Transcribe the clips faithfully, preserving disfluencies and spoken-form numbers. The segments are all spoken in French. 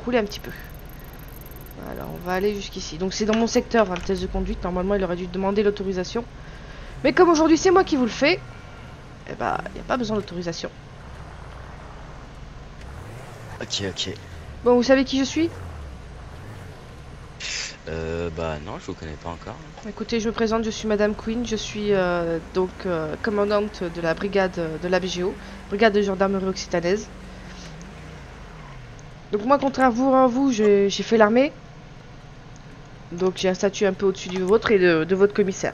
rouler un petit peu. Alors on va aller jusqu'ici. Donc c'est dans mon secteur, hein, le test de conduite. Normalement il aurait dû demander l'autorisation. Mais comme aujourd'hui c'est moi qui vous le fais, eh bah il n'y a pas besoin d'autorisation. Ok, ok. Bon, vous savez qui je suis? Euh, bah non, je vous connais pas encore. Écoutez, je me présente, je suis Madame Queen. Je suis euh, donc euh, commandante de la brigade de la B G O, brigade de gendarmerie occitanaise. Donc moi, contrairement à vous, j'ai fait l'armée. Donc j'ai un statut un peu au-dessus du vôtre et de, de votre commissaire.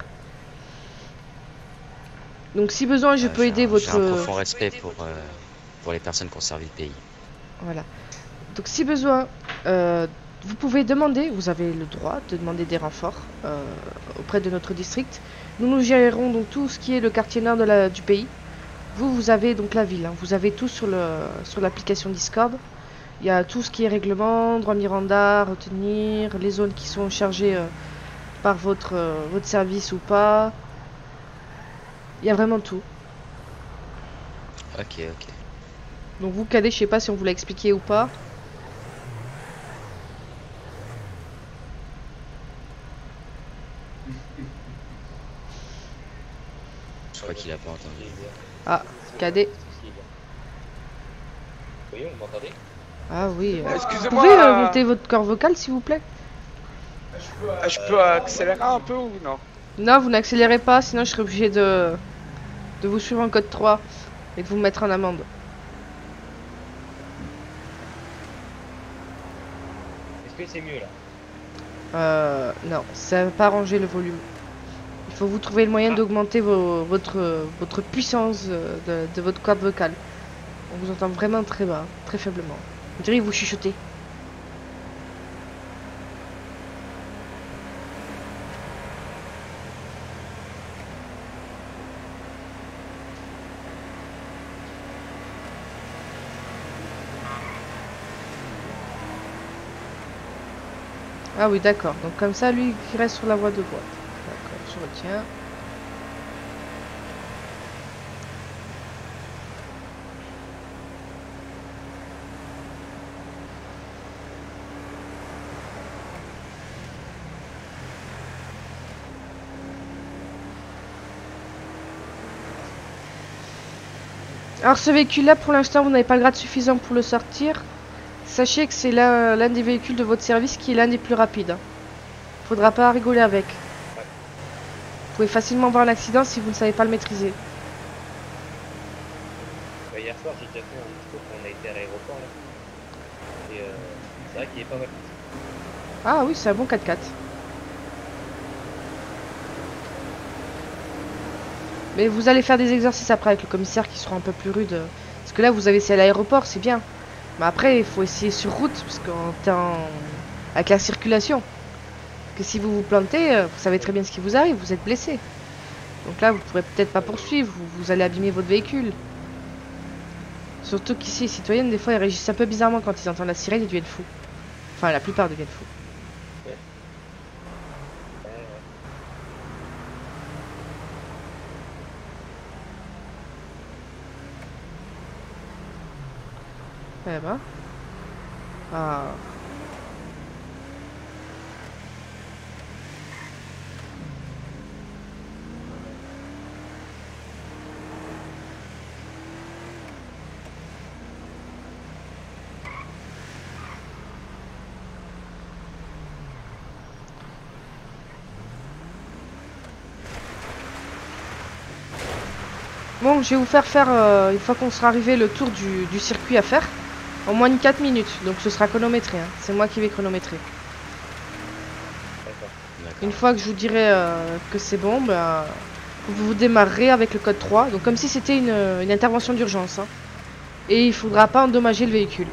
Donc si besoin, je Euh, peux j'ai aider un, votre... j'ai un profond respect pour, euh, pour les personnes qui ont servi le pays. Voilà. Donc si besoin, euh, vous pouvez demander, vous avez le droit de demander des renforts euh, auprès de notre district. Nous nous gérerons donc tout ce qui est le quartier nord de la, du pays. Vous, vous avez donc la ville, hein. Vous avez tout sur le sur l'application Discord. Il y a tout ce qui est règlement, droit Miranda, retenir, les zones qui sont chargées euh, par votre, euh, votre service ou pas. Il y a vraiment tout. Ok, ok. Donc vous, Cadet, je sais pas si on vous l'a expliqué ou pas. Je crois qu'il a pas entendu. Ah, Cadet. Oui, vous m'entendez? Ah oui. Euh, vous Excusez-moi. pouvez euh, monter votre corps vocal, s'il vous plaît? Je peux accélérer un peu ou non? Non, vous n'accélérez pas, sinon je serai obligé de, de vous suivre en code trois et de vous mettre en amende. Est-ce que c'est mieux là? Euh, non, ça va pas arranger le volume. Il faut vous trouver le moyen d'augmenter votre, votre puissance de, de votre corde vocale. On vous entend vraiment très bas, très faiblement. On dirait que vous chuchotez. Ah oui, d'accord. Donc comme ça, lui, qui reste sur la voie de droite. D'accord, je retiens. Alors ce véhicule-là, pour l'instant, vous n'avez pas le grade suffisant pour le sortir. Sachez que c'est l'un des véhicules de votre service qui est l'un des plus rapides. Faudra pas rigoler avec. Vous pouvez facilement avoir un accident si vous ne savez pas le maîtriser. Bah, hier soir, j'ai déjà fait un discours quand on a été à l'aéroport là. Et euh, c'est vrai qu'il est pas mal. Ah oui, c'est un bon quatre quatre. Mais vous allez faire des exercices après avec le commissaire qui seront un peu plus rudes. Parce que là, vous avez essayé à l'aéroport, c'est bien. Mais après, il faut essayer sur route, parce qu'en temps... avec la circulation. Que si vous vous plantez, vous savez très bien ce qui vous arrive, vous êtes blessé. Donc là, vous pourrez peut-être pas poursuivre, vous, vous allez abîmer votre véhicule. Surtout qu'ici, les citoyennes, des fois, ils réagissent un peu bizarrement quand ils entendent la sirène, ils deviennent fous. Enfin, la plupart deviennent fous. Eh ben. Ah. Bon, je vais vous faire faire, euh, une fois qu'on sera arrivé, le tour du, du circuit à faire. En moins de quatre minutes, donc ce sera chronométré, hein. C'est moi qui vais chronométrer. Une fois que je vous dirai euh, que c'est bon, ben, vous vous démarrerez avec le code trois, donc comme si c'était une, une intervention d'urgence, hein. Et il ne faudra pas endommager le véhicule.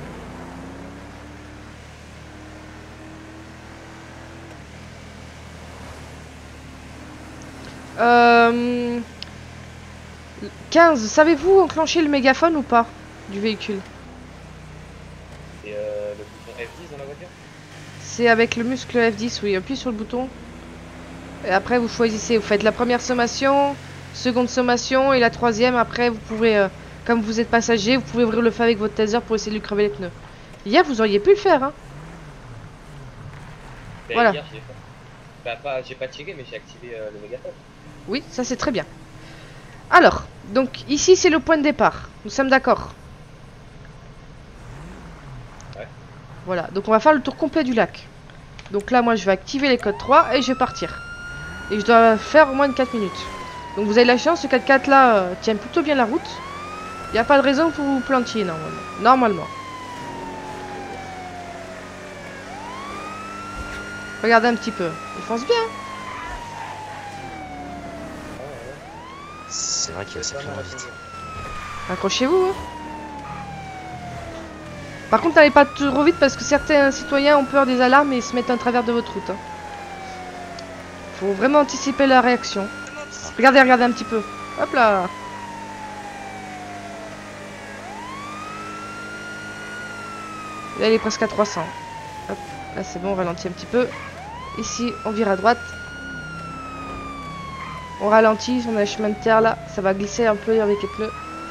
Euh... quinze, savez-vous enclencher le mégaphone ou pas du véhicule? Et euh, le bouton F dix dans la voiture? C'est avec le muscle F dix, oui, appuyez sur le bouton. Et après vous choisissez, vous faites la première sommation, seconde sommation et la troisième. Après vous pouvez, euh, comme vous êtes passager, vous pouvez ouvrir le feu avec votre taser pour essayer de lui crever les pneus. Hier, vous auriez pu le faire, hein. Ben, Voilà. Hier, j'ai fait. Bah, pas, j'ai pas tiré, mais j'ai activé euh, le mégaphone. Oui, ça c'est très bien. Alors, donc ici c'est le point de départ. Nous sommes d'accord. Ouais. Voilà, donc on va faire le tour complet du lac. Donc là, moi je vais activer les codes trois et je vais partir. Et je dois faire au moins de quatre minutes. Donc vous avez la chance, ce quatre-quatre là euh, tient plutôt bien la route. Il n'y a pas de raison pour vous plantiez normalement. Normalement. Regardez un petit peu. Il fonce bien. C'est vrai qu'il va sacrément vite. Accrochez-vous. Hein. Par contre, n'allez pas trop vite parce que certains citoyens ont peur des alarmes et se mettent en travers de votre route. Hein. Faut vraiment anticiper la réaction. Regardez, regardez un petit peu. Hop là. Là, il est presque à trois cents. Hop. Là, c'est bon, on ralentit un petit peu. Ici, on vire à droite. On ralentit, on a un chemin de terre là. Ça va glisser un peu avec les pneus.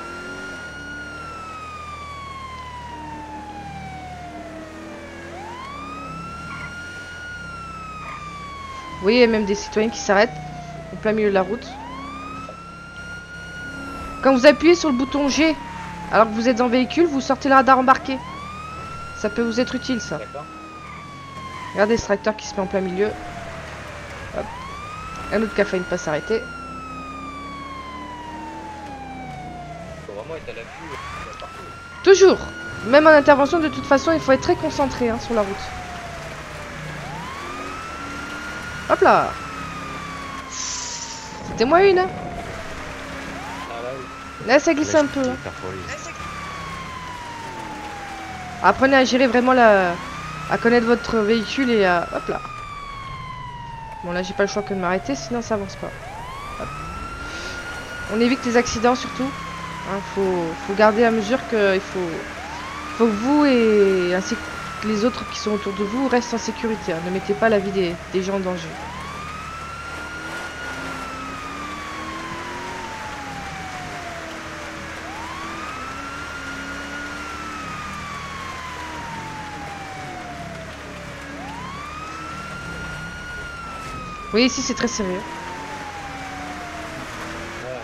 Vous voyez, il y a même des citoyens qui s'arrêtent au plein milieu de la route. Quand vous appuyez sur le bouton G, alors que vous êtes en véhicule, vous sortez le radar embarqué. Ça peut vous être utile, ça. D'accord. Regardez ce tracteur qui se met en plein milieu. Hop. Un autre qui a failli ne pas s'arrêter. Faut vraiment être à l'affût euh, partout. Toujours. Même en intervention, de toute façon, il faut être très concentré hein, sur la route. Hop là. C'était moi une. Hein. Ah là, oui. Là, ça glisse Là, un je peu. suis Hein. hyper pour lui. Apprenez à gérer vraiment la... à connaître votre véhicule et à... Hop là. Bon, là, j'ai pas le choix que de m'arrêter, sinon ça avance pas. Hop. On évite les accidents, surtout. Hein, faut... faut garder à mesure que... Il faut... faut que vous et ainsi que les autres qui sont autour de vous restent en sécurité. Hein. Ne mettez pas la vie des, des gens en danger. Oui, ici c'est très sérieux. Ouais.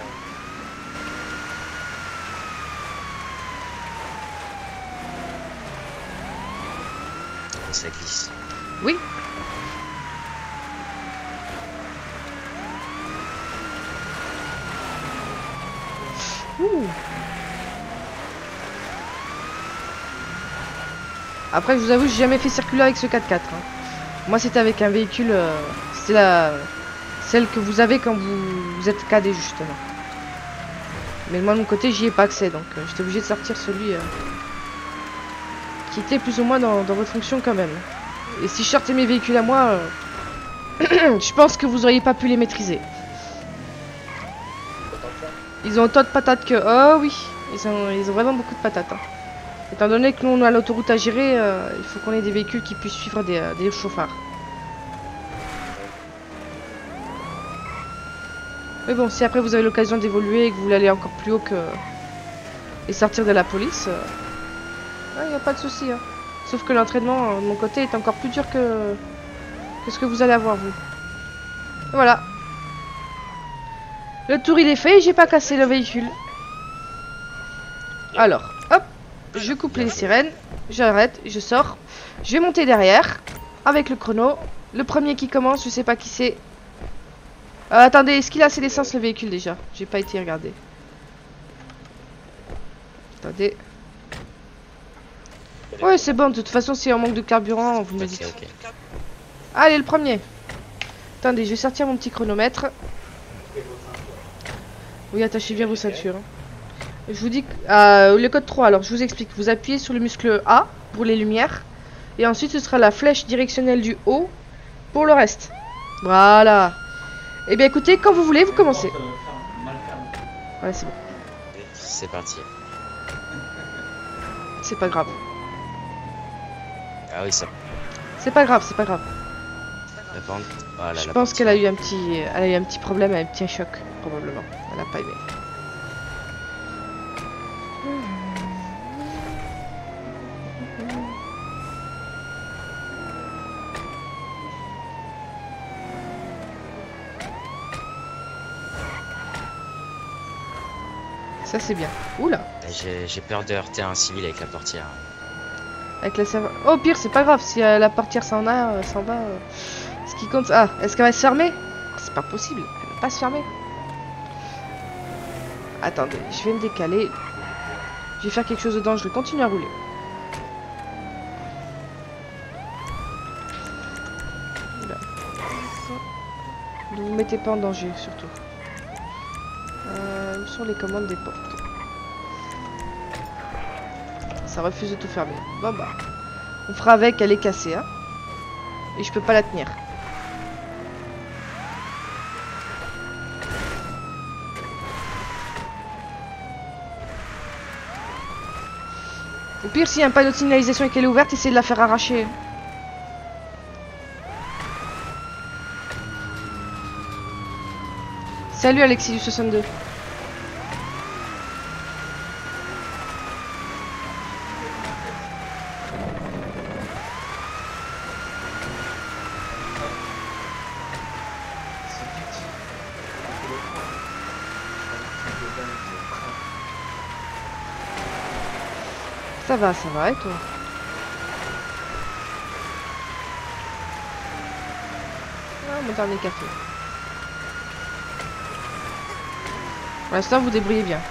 Et ça glisse. Oui. Ouh. Après, je vous avoue, j'ai jamais fait circuler avec ce quatre-quatre. Hein. Moi, c'était avec un véhicule. Euh, c'est la celle que vous avez quand vous, vous êtes cadé justement. Mais moi, de mon côté, j'y ai pas accès, donc euh, j'étais obligé de sortir celui euh, qui était plus ou moins dans, dans votre fonction quand même. Et si je sortais mes véhicules à moi, euh, je pense que vous auriez pas pu les maîtriser. Autant que ça. Ils ont autant de patates que... Oh oui, ils ont, ils ont vraiment beaucoup de patates. Hein. Étant donné que nous on a l'autoroute à gérer, euh, il faut qu'on ait des véhicules qui puissent suivre des, euh, des chauffards. Mais bon, si après vous avez l'occasion d'évoluer et que vous voulez aller encore plus haut que... et sortir de la police, il euh... n'y a pas de souci. Hein. Sauf que l'entraînement euh, de mon côté est encore plus dur que... que ce que vous allez avoir vous. Et voilà. Le tour il est fait et j'ai pas cassé le véhicule. Alors, hop, je coupe les sirènes, j'arrête, je sors. Je vais monter derrière avec le chrono. Le premier qui commence, je sais pas qui c'est. Euh, attendez, est-ce qu'il a assez d'essence le véhicule déjà? J'ai pas été regarder. Attendez. Ouais, c'est bon, de toute façon, si on manque de carburant, vous me Ok, dites. ok. Allez, le premier. Attendez, je vais sortir mon petit chronomètre. Oui, attachez bien vos ceintures. Je vous dis que euh, le code trois, alors je vous explique. Vous appuyez sur le muscle A pour les lumières. Et ensuite, ce sera la flèche directionnelle du haut pour le reste. Voilà. Et bien écoutez, quand vous voulez, vous commencez. Ouais, c'est bon. C'est parti. C'est pas grave. Ah oui, ça. C'est pas grave, c'est pas grave. La pente. Voilà, Je la pense pente. qu'elle a eu un petit, elle a eu un petit problème, un petit choc probablement. Elle a pas aimé. Ça c'est bien. Oula. J'ai j'ai peur de heurter un civil avec la portière. Avec la serveur. Oh, au pire, c'est pas grave. Si euh, la portière s'en a, euh, s'en va. euh, Ce qui compte. Ah, est-ce qu'elle va se fermer? C'est pas possible. Elle va pas se fermer. Attendez, je vais me décaler. Je vais faire quelque chose de dangereux. Continue à rouler. Là. Ne vous mettez pas en danger, surtout. Euh, où sont les commandes des portes? Ça refuse de tout fermer. Bon bah, on fera avec, elle est cassée, hein. Et je peux pas la tenir. Au pire, s'il y a un panneau de signalisation et qu'elle est ouverte, essayez de la faire arracher. Salut Alexis du soixante-deux. Ça va, ça va, et toi? Ah, mon dernier café. Pour l'instant, vous débrouillez bien.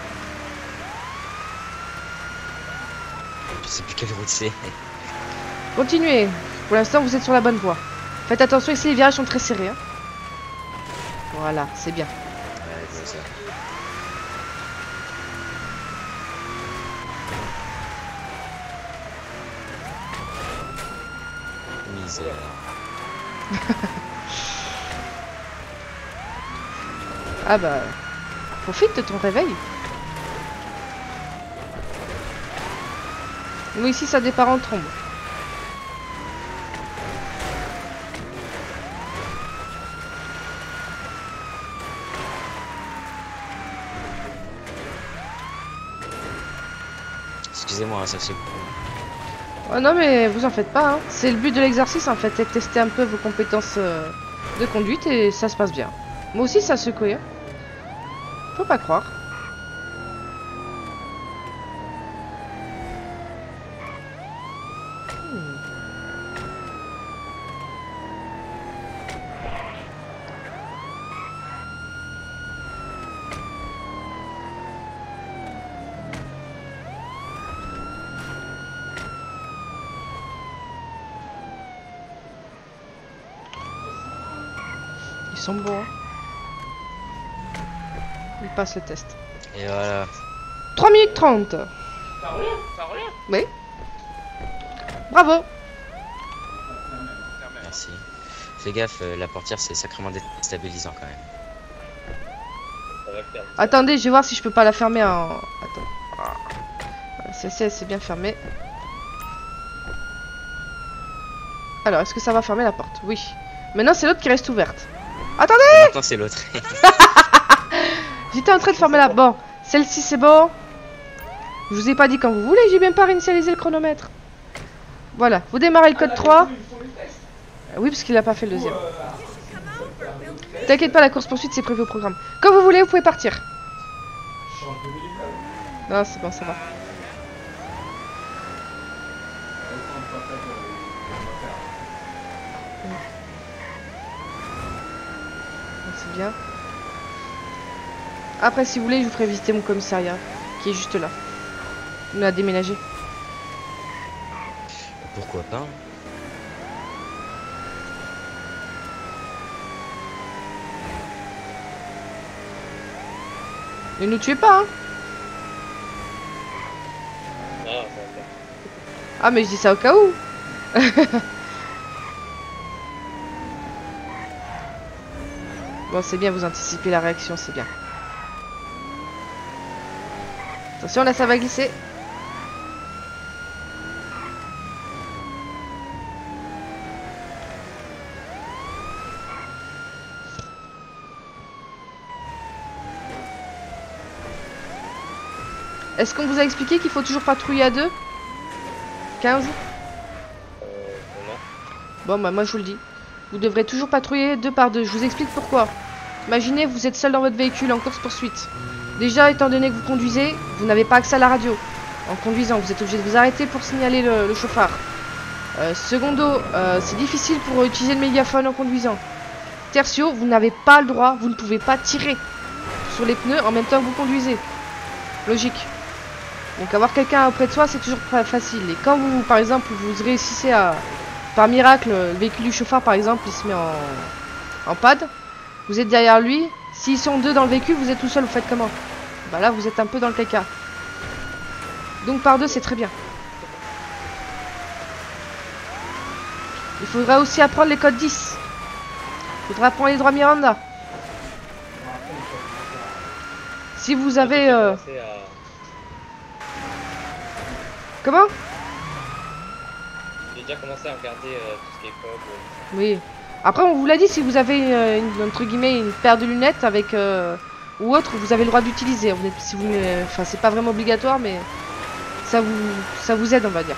Je sais plus quelle route c'est. Continuez. Pour l'instant, vous êtes sur la bonne voie. Faites attention, ici, les virages sont très serrés. Hein. Voilà, c'est bien. Ouais, c'est ça. Misère. Ah bah... Profite de ton réveil. Nous ici ça départ en trombe. Excusez-moi, ça se coupe. Oh non mais vous en faites pas, hein. C'est le but de l'exercice en fait, c'est de tester un peu vos compétences euh, de conduite et ça se passe bien. Moi aussi ça secoue, hein. Faut pas croire. Hmm. Ils sont bons, hein. Il passe le test. Et voilà. trois minutes trente. Ça roule? Ça roule? Oui. Bravo. Merci. Fais gaffe, euh, la portière c'est sacrément déstabilisant quand même. Ça va le faire. Attendez, je vais voir si je peux pas la fermer en... Attends. Voilà, celle-ci, c'est bien fermé. Alors, est-ce que ça va fermer la porte? Oui. Maintenant, c'est l'autre qui reste ouverte. Attendez! Et maintenant c'est l'autre. J'étais en train de fermer la... Bon, celle-ci, c'est bon. Je vous ai pas dit quand vous voulez, j'ai même pas réinitialisé le chronomètre. Voilà, vous démarrez le code trois. Oui, parce qu'il a pas fait le deuxième. T'inquiète pas, la course-poursuite, c'est prévu au programme. Quand vous voulez, vous pouvez partir. Non, c'est bon, ça va. C'est bien. Après, si vous voulez, je vous ferai visiter mon commissariat, qui est juste là. On a déménagé. Pourquoi pas? Ne nous tuez pas, hein. Ah, ça va le faire. Ah, mais je dis ça au cas où. Bon, c'est bien, vous anticipez la réaction, c'est bien. Attention, là, ça va glisser. Est-ce qu'on vous a expliqué qu'il faut toujours patrouiller à deux? quinze? Euh, non. Bon, bah moi je vous le dis. Vous devrez toujours patrouiller deux par deux. Je vous explique pourquoi. Imaginez, vous êtes seul dans votre véhicule en course-poursuite. Déjà, étant donné que vous conduisez, vous n'avez pas accès à la radio. En conduisant, vous êtes obligé de vous arrêter pour signaler le, le chauffard. Euh, secondo, euh, c'est difficile pour utiliser le mégaphone en conduisant. Tertio, vous n'avez pas le droit, vous ne pouvez pas tirer sur les pneus en même temps que vous conduisez. Logique. Donc avoir quelqu'un auprès de soi, c'est toujours pas facile. Et quand vous, par exemple, vous réussissez à... Par miracle, le véhicule du chauffard, par exemple, il se met en, en pad. Vous êtes derrière lui. S'ils sont deux dans le véhicule, vous êtes tout seul, vous faites comment? Bah là, vous êtes un peu dans le caca. Donc par deux, c'est très bien. Il faudra aussi apprendre les codes dix. Il faudra apprendre les droits Miranda. Si vous avez... Euh... À... Comment? J'ai déjà commencé à regarder euh, tout ce qui est code. Euh... Oui. Après, on vous l'a dit, si vous avez euh, une, entre guillemets une paire de lunettes avec euh, ou autre, vous avez le droit d'utiliser. Si vous, enfin, c'est pas vraiment obligatoire, mais ça vous, ça vous aide, on va dire.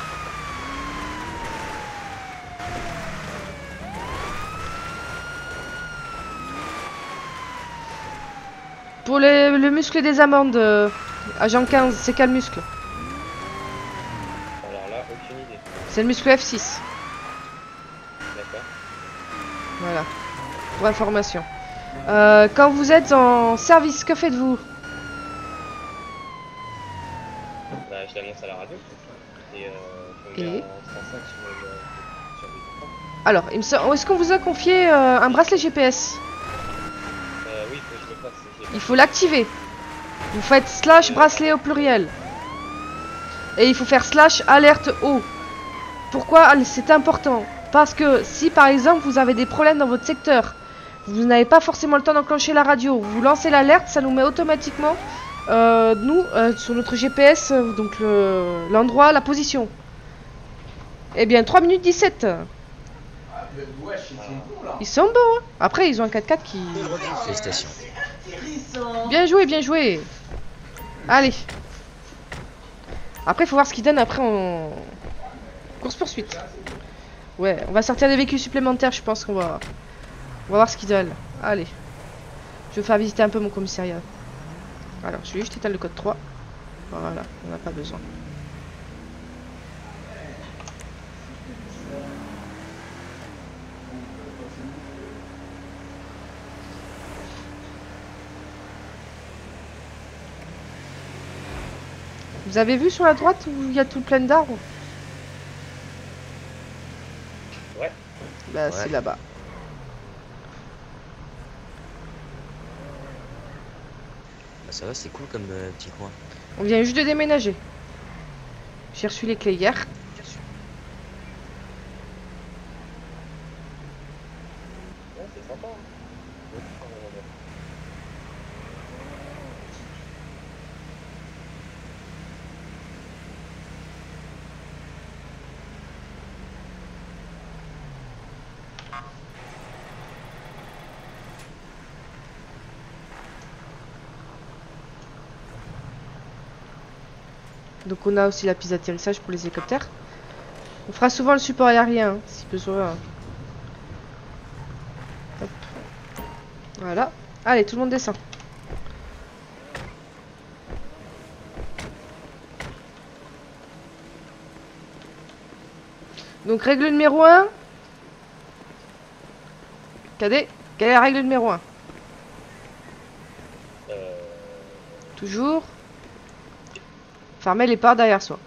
Pour les, le muscle des amandes, euh, agent quinze, c'est quel muscle? Alors là, aucune idée. C'est le muscle F six. D'accord. Voilà, pour information. Euh, quand vous êtes en service, que faites-vous? Bah, je l'annonce à la radio. Et, euh, je me mets Et en trente-cinq sur le, sur le... Alors, il me semble- est-ce qu'on vous a confié euh, un bracelet G P S? Euh, oui, faut que je le fasse. j'ai- Il faut l'activer. Vous faites slash bracelet au pluriel. Et il faut faire slash alerte haut. Pourquoi c'est important? Parce que si par exemple vous avez des problèmes dans votre secteur, vous n'avez pas forcément le temps d'enclencher la radio, vous lancez l'alerte, ça nous met automatiquement euh, nous euh, sur notre G P S, euh, donc le- l'endroit, la position. Eh bien trois minutes dix-sept. Ils sont beaux hein. Après ils ont un quatre quatre qui... Félicitations. Bien joué, bien joué. Allez. Après il faut voir ce qu'ils donnent après en course poursuite. Ouais, on va sortir des véhicules supplémentaires, je pense qu'on va... On va voir ce qu'ils donnent. Allez. Je vais faire visiter un peu mon commissariat. Alors, je vais juste éteindre le code trois. Voilà, on n'a pas besoin. Vous avez vu sur la droite où il y a tout plein d'arbres? Ouais. Bah, Ouais. c'est là-bas. Bah ça va, c'est cool comme euh, petit coin. On vient juste de déménager. J'ai reçu les clés hier. Ouais, c'est sympa. Hein. Donc on a aussi la piste d'atterrissage pour les hélicoptères. On fera souvent le support aérien, hein, si besoin. Hop. Voilà. Allez, tout le monde descend. Donc règle numéro un. Cadet, quelle est la règle numéro un? Euh... Toujours fermer les portes derrière soi.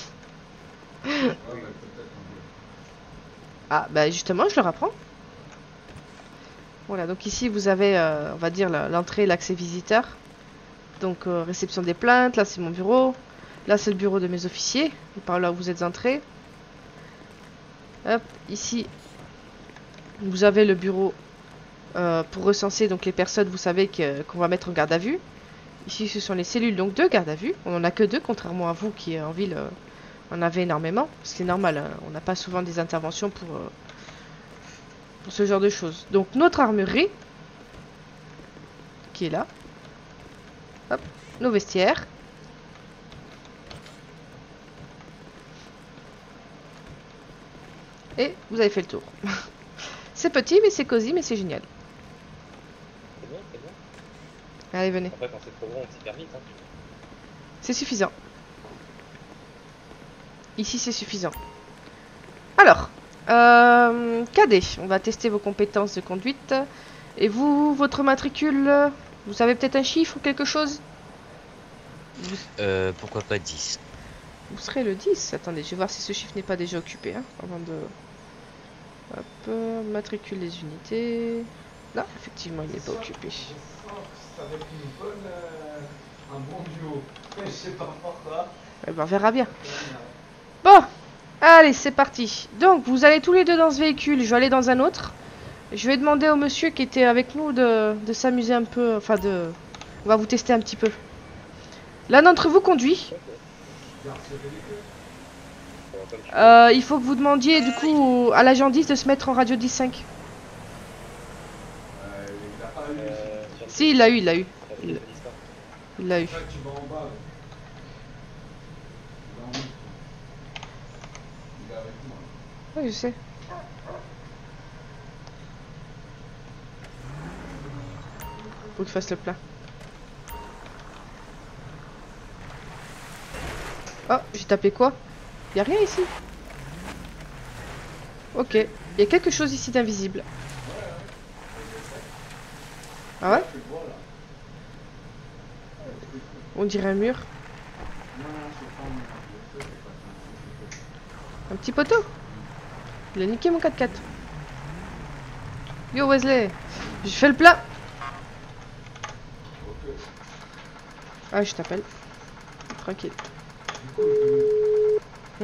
Ah, bah justement, je le rapprends. Voilà, donc ici vous avez, euh, on va dire, l'entrée, l'accès visiteur. Donc, euh, réception des plaintes, là c'est mon bureau. Là c'est le bureau de mes officiers, par là où vous êtes entrés. Hop, ici, vous avez le bureau euh, pour recenser donc les personnes, vous savez, que- qu'on va mettre en garde à vue. Ici, ce sont les cellules donc de garde à vue. On n'en a que deux, contrairement à vous qui en ville euh, en avez énormément. C'est normal, hein. On n'a pas souvent des interventions pour, euh, pour ce genre de choses. Donc notre armurerie, qui est là. Hop, nos vestiaires. Et vous avez fait le tour. C'est petit, mais c'est cosy, mais c'est génial. C'est bien, c'est bien. Allez, venez. Après, quand c'est trop grand, on s'y perd vite. Hein. C'est suffisant. Ici, c'est suffisant. Alors, euh, cadet, on va tester vos compétences de conduite. Et vous, votre matricule, vous avez peut-être un chiffre ou quelque chose? vous, Euh, pourquoi pas dix? vous serez le dix. Attendez, je vais voir si ce chiffre n'est pas déjà occupé. Hein, avant de... Hop, euh, matricule des unités. Non, effectivement, il n'est pas occupé. Avec une bonne, euh, un bon duo. Je sais pas pourquoi. Eh ben, on verra bien. Bon, allez, c'est parti. Donc, vous allez tous les deux dans ce véhicule. Je vais aller dans un autre. Je vais demander au monsieur qui était avec nous de, de s'amuser un peu. Enfin, de... On va vous tester un petit peu. L'un d'entre vous conduit. Euh, il faut que vous demandiez, du coup, à l'agent dix de se mettre en radio dix cinq. Euh, sur le- Si, il l'a eu, il l'a eu. sur le Il Discord. il l'a eu. Là, tu vas en bas. là. Tu vas en haut. Il est avec moi. Oui, je sais. Faut que je fasse le plein. Oh, j'ai tapé quoi? Y'a rien ici. Ok. Il y a quelque chose ici d'invisible. Ah ouais? On dirait un mur. Un petit poteau. Il a niqué mon quatre quatre. Yo Wesley. Je fais le plein. Ah, je t'appelle. Tranquille. Hmm.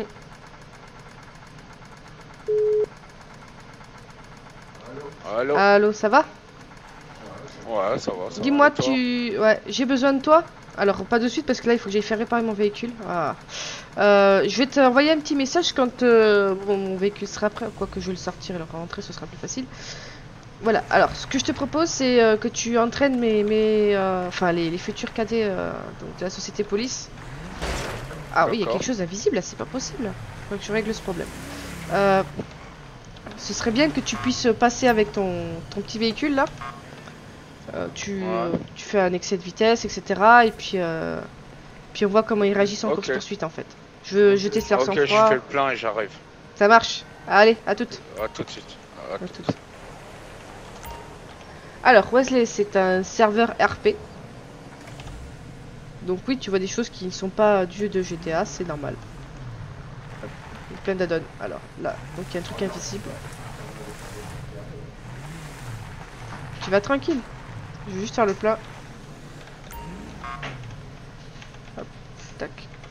Allô? Allô, ça va? Ouais, ça va. ça Dis-moi, va, et toi? tu... Ouais, j'ai besoin de toi. Alors, pas de suite parce que là, il faut que j'aille faire réparer mon véhicule. Ah. Euh, je vais t'envoyer un petit message quand euh, bon, mon véhicule sera prêt. Quoique je vais le sortir et le rentrer, ce sera plus facile. Voilà, alors, ce que je te propose, c'est euh, que tu entraînes mes... mes euh, enfin, les, les futurs cadets euh, donc, de la société police. Ah oui, il y a quelque chose d'invisible là, c'est pas possible. Il faut que je règle ce problème. Euh, ce serait bien que tu puisses passer avec ton, ton petit véhicule là. Euh, tu, Ouais. tu fais un excès de vitesse, et cetera. Et puis, euh, puis on voit comment ils réagissent en Ok. course poursuite en fait. Je, je teste leur Ok, je sang-froid. fais le plein et j'arrive. Ça marche. Allez, à toutes. À tout de suite. À À tout. toutes. Alors, Wesley, c'est un serveur R P. Donc oui, tu vois des choses qui ne sont pas du jeu de G T A, c'est normal. Hop, il y a plein d'add-ons. Alors là, donc il y a un truc invisible. Tu vas tranquille. Je vais juste faire le plein. Hop, tac.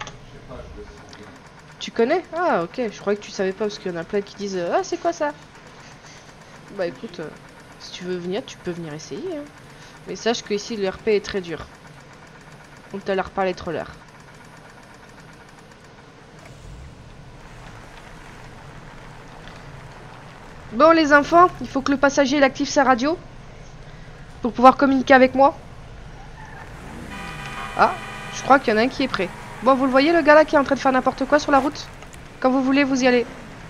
Tu connais? Ah ok, je croyais que tu savais pas parce qu'il y en a plein qui disent ah c'est quoi ça? Bah écoute, euh, si tu veux venir, tu peux venir essayer. Hein. Mais sache que ici le R P est très dur. On t'a l'air pas les trollers. Bon les enfants, il faut que le passager il active sa radio pour pouvoir communiquer avec moi. Ah, je crois qu'il y en a un qui est prêt. Bon, vous le voyez le gars là qui est en train de faire n'importe quoi sur la route? Quand vous voulez, vous y allez.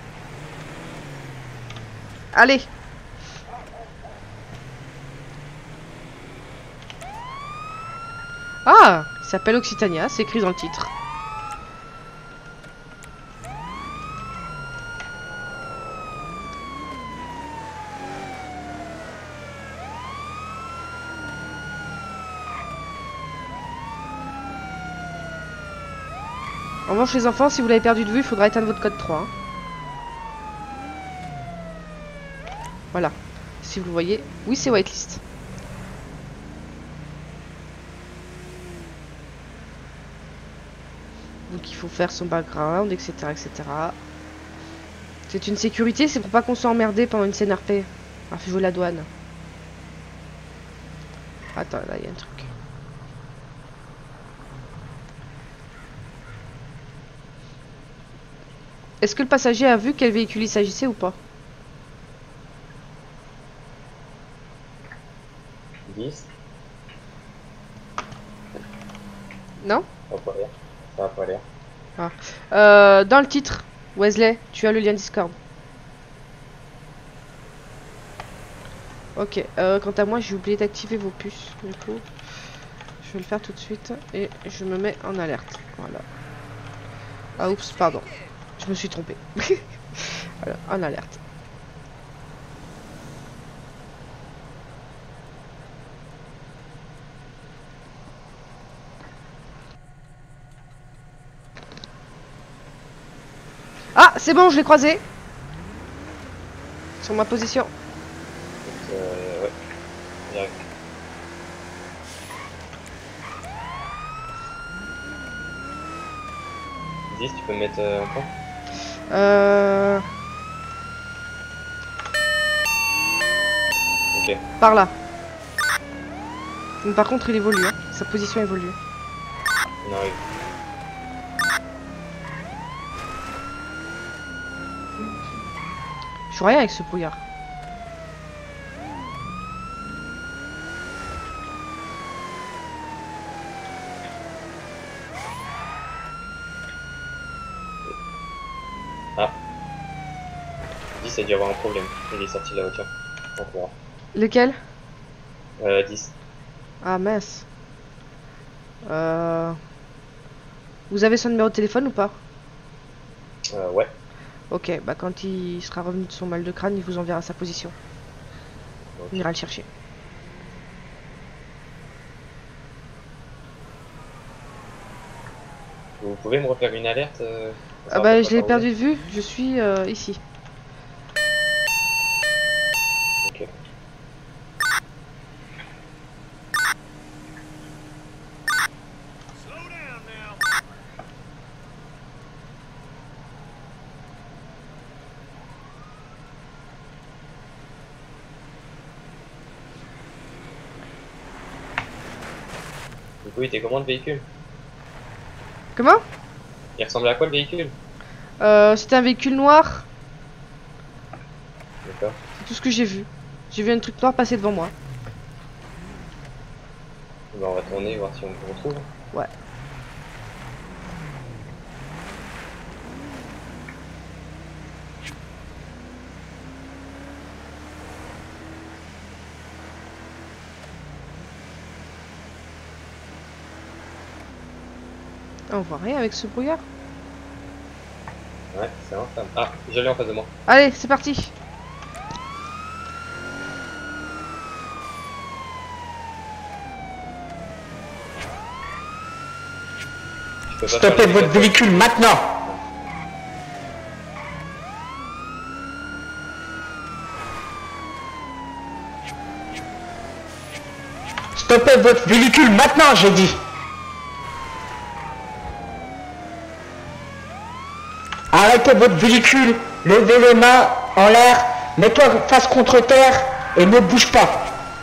Allez. Ah, il s'appelle Occitania, c'est écrit dans le titre. En revanche les enfants, si vous l'avez perdu de vue, il faudra éteindre votre code trois. Hein. Voilà. Si vous le voyez. Oui, c'est whitelist. Donc il faut faire son background, et cetera et cetera. C'est une sécurité, c'est pour pas qu'on soit emmerdé pendant une scène R P. Ah, fait jouer la douane. Attends, là, il y a un truc. Est-ce que le passager a vu quel véhicule il s'agissait ou pas? dix. Non? Ça va pas l'air. Ça va pas l'air. Euh, dans le titre, Wesley, tu as le lien Discord. Ok, euh, quant à moi, j'ai oublié d'activer vos puces, du coup. Je vais le faire tout de suite et je me mets en alerte. Voilà. Ah oups, pardon. Je me suis trompé. Voilà, en alerte. Ah, c'est bon, je l'ai croisé. Sur ma position. Euh, ouais. J'arrive. dix, tu peux me mettre euh, un point? Euh... Ok. Par là. Mais par contre, il évolue. Hein. Sa position évolue. On arrive. Je vois rien avec ce brouillard. Ah. dix a dû avoir un problème. Il est sorti de la voiture. Encore. Lequel? Euh, dix. Ah mince. Euh... Vous avez son numéro de téléphone ou pas? Euh, ouais. Ok, bah quand il sera revenu de son mal de crâne, il vous enverra sa position. Ok. On ira le chercher. Vous pouvez me refaire une alerte euh, Ah bah je l'ai perdu de vue, je suis euh, ici. Ok. Du coup, il était comment le véhicule? Comment? Il ressemblait à quoi le véhicule? euh, C'était un véhicule noir, D'accord. c'est tout ce que j'ai vu. J'ai vu un truc noir passer devant moi. Bah, on va tourner, voir si on le retrouve. Ouais. Ah, on voit rien avec ce brouillard. Ouais, c'est infâme. Ah, je l'ai en face de moi. Allez, c'est parti. Je peux pas Stoppez faire le votre dégât. véhicule maintenant! Stoppez votre véhicule maintenant, j'ai dit! Arrêtez votre véhicule, levez les mains en l'air, mets-toi face contre terre et ne bouge pas.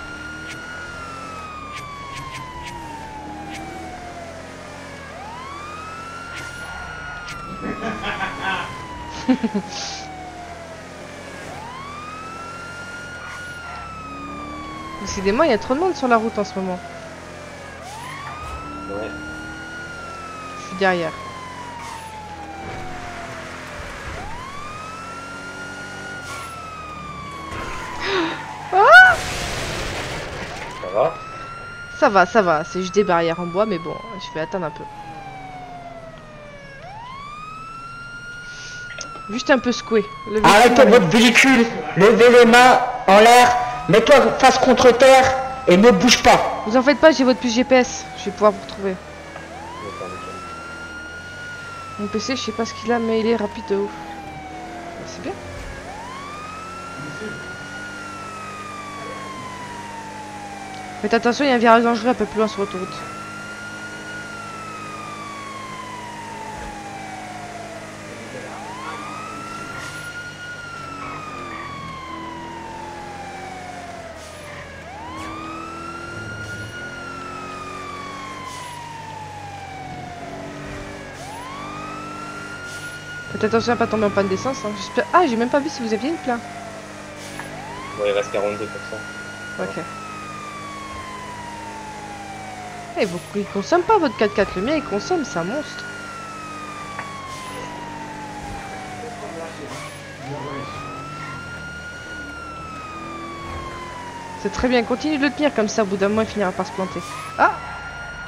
Décidément, il y a trop de monde sur la route en ce moment. Ouais. Je suis derrière. Ça va? Ça va, ça va. C'est juste des barrières en bois, mais bon, je vais attendre un peu. Juste un peu secoué. Le véhicule Arrêtez m'arrive. votre véhicule, levez les mains en l'air, mets-toi face contre terre et ne bouge pas. Vous en faites pas, j'ai votre puce G P S. Je vais pouvoir vous retrouver. D'accord, nickel. Mon P C, je sais pas ce qu'il a, mais il est rapide de ouf. Bah, c'est bien. Faites attention, il y a un virage dangereux un peu plus loin sur l'autoroute. Faites attention à pas tomber en panne d'essence. Hein. J'espère- Ah, j'ai même pas vu si vous aviez une plein. Bon, il reste quarante-deux pour cent. Ok. Eh, vous, il consomme pas votre quatre quatre, le mien il consomme, c'est un monstre. C'est très bien, continue de le tenir comme ça, au bout d'un moment il finira par se planter. Ah!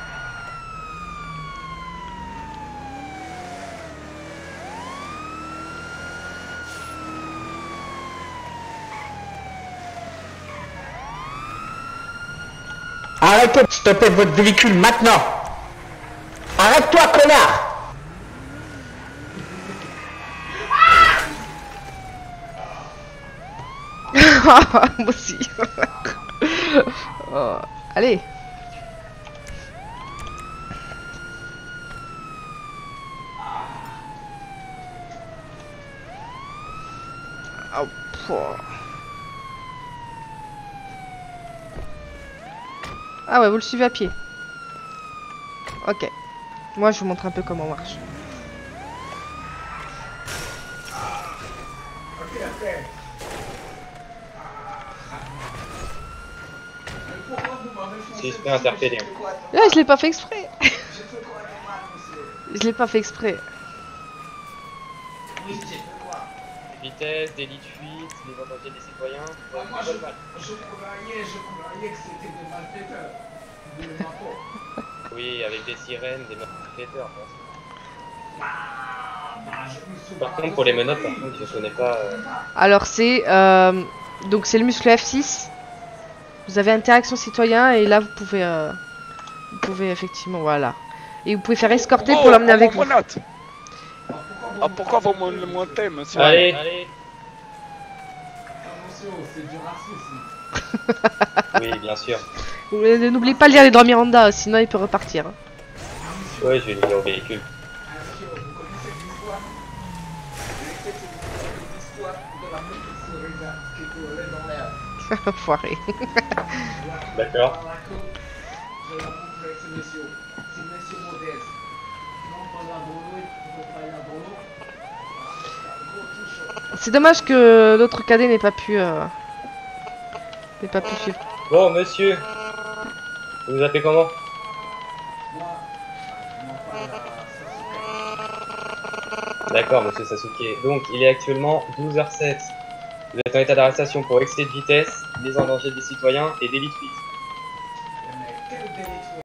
Arrêtez de stopper votre véhicule maintenant. Arrête-toi, connard. Moi aussi. Oh, allez. Oh, pouah. Ah ouais, vous le suivez à pied. Ok. Moi, je vous montre un peu comment on marche. Suspect interpellé. Là, je l'ai pas fait exprès. Je l'ai pas fait exprès. Vitesse, délit de fuite, les dangers des citoyens. Ah, moi, je, je croyais, je croyais que c'était des malfaiteurs. Des malfaiteurs. Oui, avec des sirènes, des malfaiteurs. Ah, bah, je me souviens Par de contre, pour les ce menottes, prix. par contre, je connais pas. Euh... Alors, c'est euh, donc c'est le muscle F six. Vous avez interaction citoyen et là, vous pouvez, euh, vous pouvez effectivement, voilà. Et vous pouvez faire escorter Oh, pour l'emmener on avec vous. menotte. Ah, pourquoi vous me le montez, monsieur? Allez, allez. Attention, c'est du racisme. Oui, bien sûr. Euh, N'oubliez pas de lire les droits Miranda, sinon il peut repartir. Hein. Ouais, je vais le lire au véhicule. Attention, vous connaissez l'histoire? Vous connaissez l'histoire de la petite souris qui courait dans l'air. Foiré. D'accord. Par la côte, je la montrerai ce monsieur. C'est monsieur modeste. Non pas la grenouille, ne pas la grenouille. Gros touche. C'est dommage que l'autre cadet n'ait pas pu, euh, n'ait pas pu suivre. Bon, monsieur. Vous vous appelez comment? Moi, non pas la Sasuke. D'accord, monsieur Sasuke. Donc, il est actuellement douze heures sept. Vous êtes en état d'arrestation pour excès de vitesse, mise en danger des citoyens et délit de fuite. Mais quel délit